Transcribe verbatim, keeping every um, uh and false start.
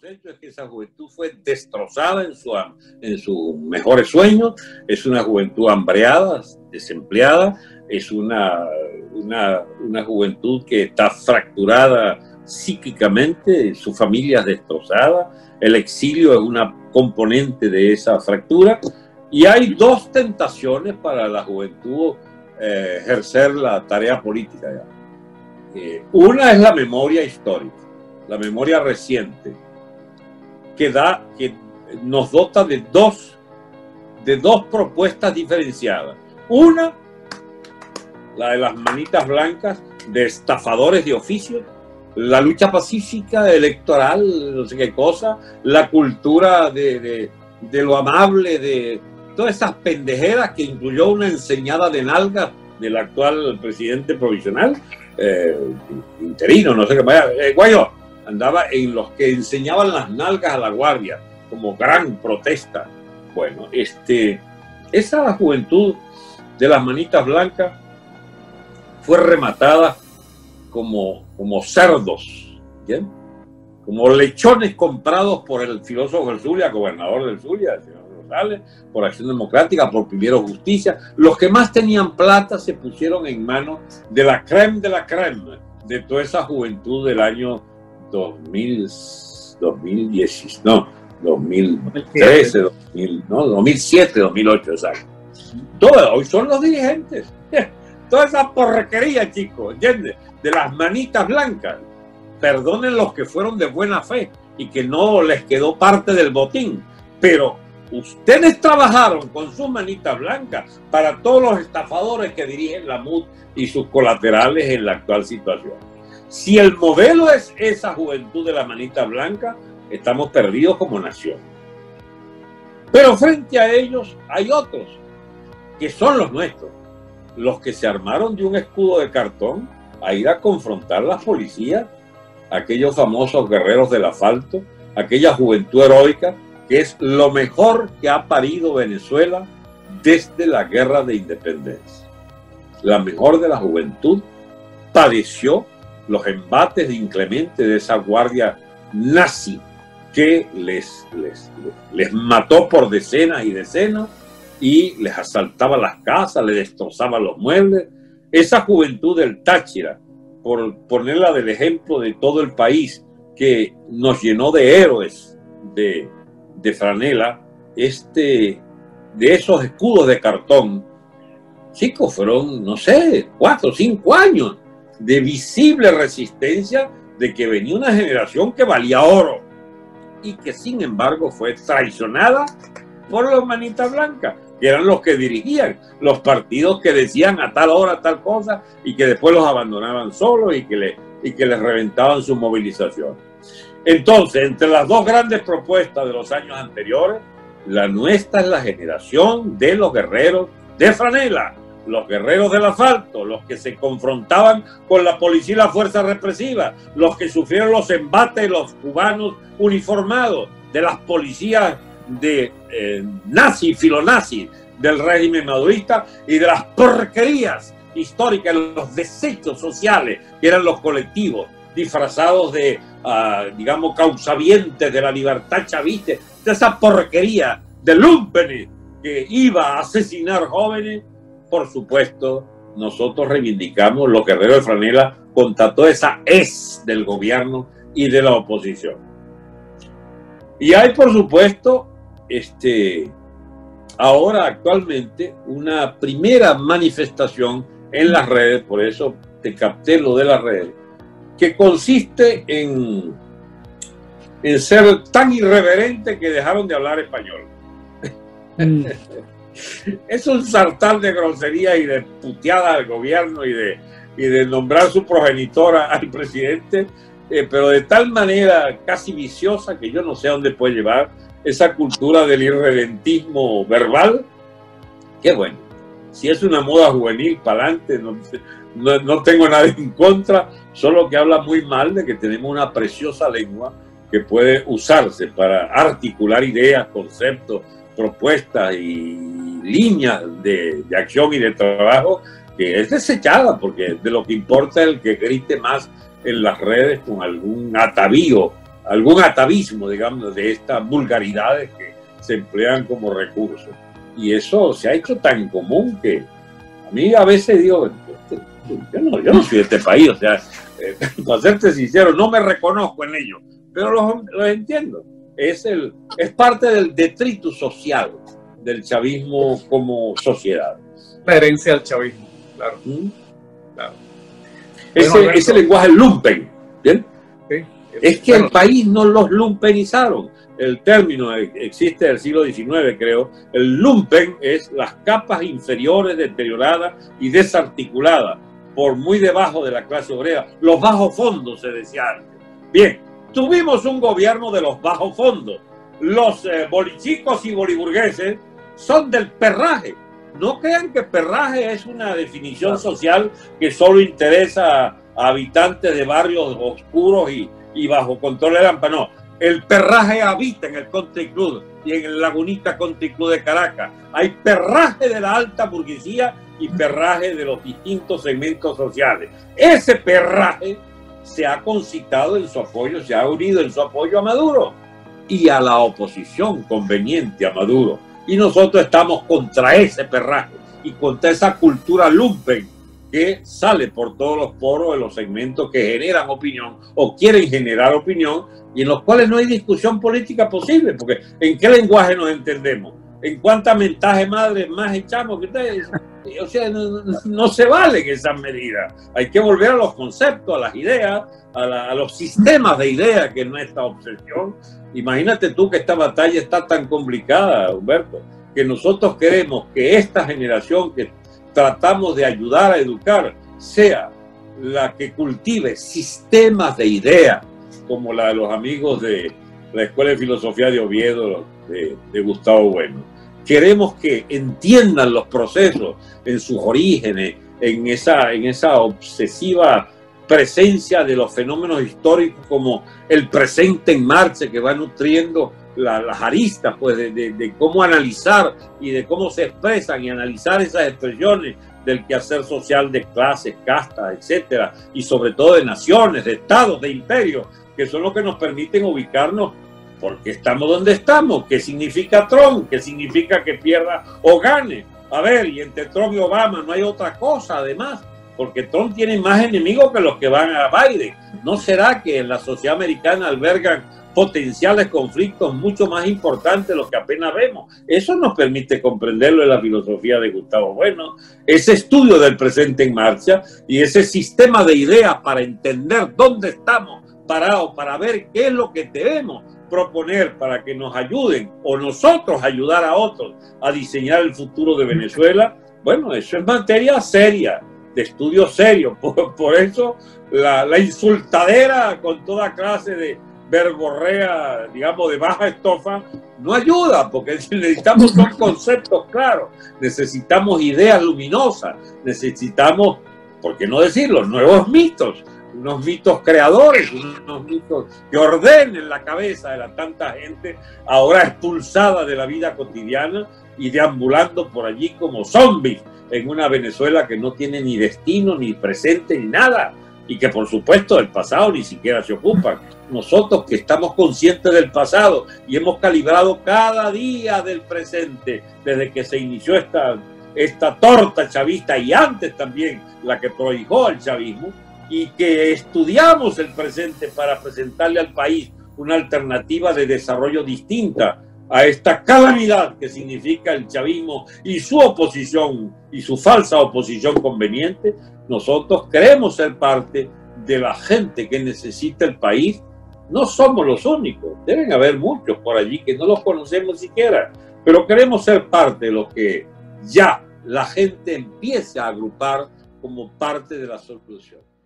hechos es que esa juventud fue destrozada en, su, en sus mejores sueños, es una juventud hambreada, desempleada, es una, una, una juventud que está fracturada psíquicamente, su familia es destrozada, el exilio es una componente de esa fractura, y hay dos tentaciones para la juventud eh, ejercer la tarea política. Ya. Eh, una es la memoria histórica, la memoria reciente, que, da, que nos dota de dos, de dos propuestas diferenciadas. Una, la de las manitas blancas, de estafadores de oficio, la lucha pacífica electoral, no sé qué cosa, la cultura de, de, de lo amable, de todas esas pendejeras que incluyó una enseñada de nalgas del actual presidente provisional, eh, interino, no sé qué vaya, eh, Guayo, andaba en los que enseñaban las nalgas a la guardia, como gran protesta. Bueno, este, esa juventud de las manitas blancas fue rematada como, como cerdos, ¿bien? Como lechones comprados por el filósofo del Zulia, gobernador del Zulia, el señor Rosales, por Acción Democrática, por Primero Justicia. Los que más tenían plata se pusieron en manos de la crème de la crème de toda esa juventud del año dos mil, dos mil diez, no, dos mil trece, dos mil, no, dos mil siete, dos mil ocho, exacto. Todo, hoy son los dirigentes. Toda esa porquería, chicos, ¿entiendes? De las manitas blancas. Perdonen los que fueron de buena fe y que no les quedó parte del botín, pero ustedes trabajaron con sus manitas blancas para todos los estafadores que dirigen la M U D y sus colaterales en la actual situación. Si el modelo es esa juventud de la manita blanca, estamos perdidos como nación. Pero frente a ellos hay otros, que son los nuestros, los que se armaron de un escudo de cartón a ir a confrontar a las policías, aquellos famosos guerreros del asfalto, aquella juventud heroica, que es lo mejor que ha parido Venezuela desde la guerra de independencia. La mejor de la juventud padeció los embates de inclemente de esa guardia nazi que les, les, les mató por decenas y decenas y les asaltaba las casas, les destrozaba los muebles. Esa juventud del Táchira, por ponerla del ejemplo de todo el país, que nos llenó de héroes de, de franela, este, de esos escudos de cartón, chicos, fueron, no sé, cuatro o cinco años de visible resistencia, de que venía una generación que valía oro y que sin embargo fue traicionada por los manitas blancas, que eran los que dirigían los partidos que decían a tal hora tal cosa y que después los abandonaban solos y que, le, y que les reventaban su movilización. Entonces, entre las dos grandes propuestas de los años anteriores, la nuestra es la generación de los guerreros de franela, los guerreros del asfalto, los que se confrontaban con la policía y la fuerza represiva, los que sufrieron los embates de los cubanos uniformados, de las policías de eh, nazi, filonazi del régimen madurista y de las porquerías históricas, los desechos sociales que eran los colectivos disfrazados de, uh, digamos, causavientes de la libertad chavista, de esa porquería de lumpen que iba a asesinar jóvenes. Por supuesto, nosotros reivindicamos los guerreros de franela contra toda esa es del gobierno y de la oposición. Y hay, por supuesto, este, ahora actualmente una primera manifestación en las redes, por eso te capté lo de las redes, que consiste en, en ser tan irreverente que dejaron de hablar español. Mm. Es un sartán de grosería y de puteada al gobierno y de, y de nombrar su progenitora al presidente, eh, pero de tal manera casi viciosa que yo no sé a dónde puede llevar esa cultura del irredentismo verbal. Qué bueno, si es una moda juvenil, para adelante, no, no, no tengo nada en contra, solo que habla muy mal de que tenemos una preciosa lengua que puede usarse para articular ideas, conceptos, propuestas y líneas de, de acción y de trabajo, que es desechada, porque de lo que importa es el que grite más en las redes con algún atavío algún atavismo, digamos, de estas vulgaridades que se emplean como recursos. Y eso se ha hecho tan común que a mí a veces digo, yo no, yo no soy de este país, o sea, eh, para serte sincero, no me reconozco en ello, pero los, los entiendo. Es, el, es parte del detritus social del chavismo como sociedad. La herencia del chavismo, claro. ¿Mm? Claro. Ese, Bueno, ese lenguaje lumpen, ¿bien? Sí. Es que el país no los lumpenizaron. El término existe del siglo diecinueve, creo. El lumpen es las capas inferiores deterioradas y desarticuladas por muy debajo de la clase obrera. Los bajos fondos, se decía antes. Bien, tuvimos un gobierno de los bajos fondos. Los eh, bolichicos y boliburgueses son del perraje. No crean que perraje es una definición social que solo interesa a habitantes de barrios oscuros y, y bajo control de Lampa. No, el perraje habita en el Country Club y en el Lagunita Country Club de Caracas. Hay perraje de la alta burguesía y perraje de los distintos segmentos sociales. Ese perraje se ha concitado en su apoyo, se ha unido en su apoyo a Maduro y a la oposición conveniente a Maduro. Y nosotros estamos contra ese perraje y contra esa cultura lumpen que sale por todos los poros de los segmentos que generan opinión o quieren generar opinión y en los cuales no hay discusión política posible, porque ¿en qué lenguaje nos entendemos? ¿En cuántas mentajes madres más echamos que ustedes? O sea, no, no, no se valen esas medidas. Hay que volver a los conceptos, a las ideas, a, la, a los sistemas de ideas, que es nuestra obsesión. Imagínate tú que esta batalla está tan complicada, Humberto, que nosotros queremos que esta generación que tratamos de ayudar a educar sea la que cultive sistemas de ideas, como la de los amigos de la Escuela de Filosofía de Oviedo, de, de Gustavo Bueno. Queremos que entiendan los procesos en sus orígenes, en esa, en esa obsesiva presencia de los fenómenos históricos como el presente en marcha que va nutriendo la, las aristas pues, de, de, de cómo analizar y de cómo se expresan y analizar esas expresiones del quehacer social de clases, castas, etcétera, y sobre todo de naciones, de estados, de imperios, que son los que nos permiten ubicarnos porque estamos donde estamos. ¿Qué significa Trump? ¿Qué significa que pierda o gane? A ver, y entre Trump y Obama no hay otra cosa además, porque Trump tiene más enemigos que los que van a Biden. ¿No será que en la sociedad americana albergan potenciales conflictos mucho más importantes de los que apenas vemos? Eso nos permite comprenderlo en la filosofía de Gustavo Bueno, ese estudio del presente en marcha y ese sistema de ideas para entender dónde estamos parados, para ver qué es lo que debemos proponer para que nos ayuden o nosotros ayudar a otros a diseñar el futuro de Venezuela. Bueno, eso es materia seria, de estudio serio. Por, por eso la, la insultadera con toda clase de verborrea, digamos, de baja estofa, no ayuda, porque necesitamos son conceptos claros, necesitamos ideas luminosas, necesitamos, ¿por qué no decirlo?, nuevos mitos, unos mitos creadores, unos mitos que ordenen la cabeza de la tanta gente ahora expulsada de la vida cotidiana y deambulando por allí como zombies en una Venezuela que no tiene ni destino, ni presente, ni nada, y que por supuesto del pasado ni siquiera se ocupan. Nosotros que estamos conscientes del pasado y hemos calibrado cada día del presente desde que se inició esta, esta torta chavista y antes también la que prohijó al chavismo, y que estudiamos el presente para presentarle al país una alternativa de desarrollo distinta a esta calamidad que significa el chavismo y su oposición y su falsa oposición conveniente. Nosotros queremos ser parte de la gente que necesita el país. No somos los únicos, deben haber muchos por allí que no los conocemos siquiera, pero queremos ser parte de lo que ya la gente empieza a agrupar como parte de la solución.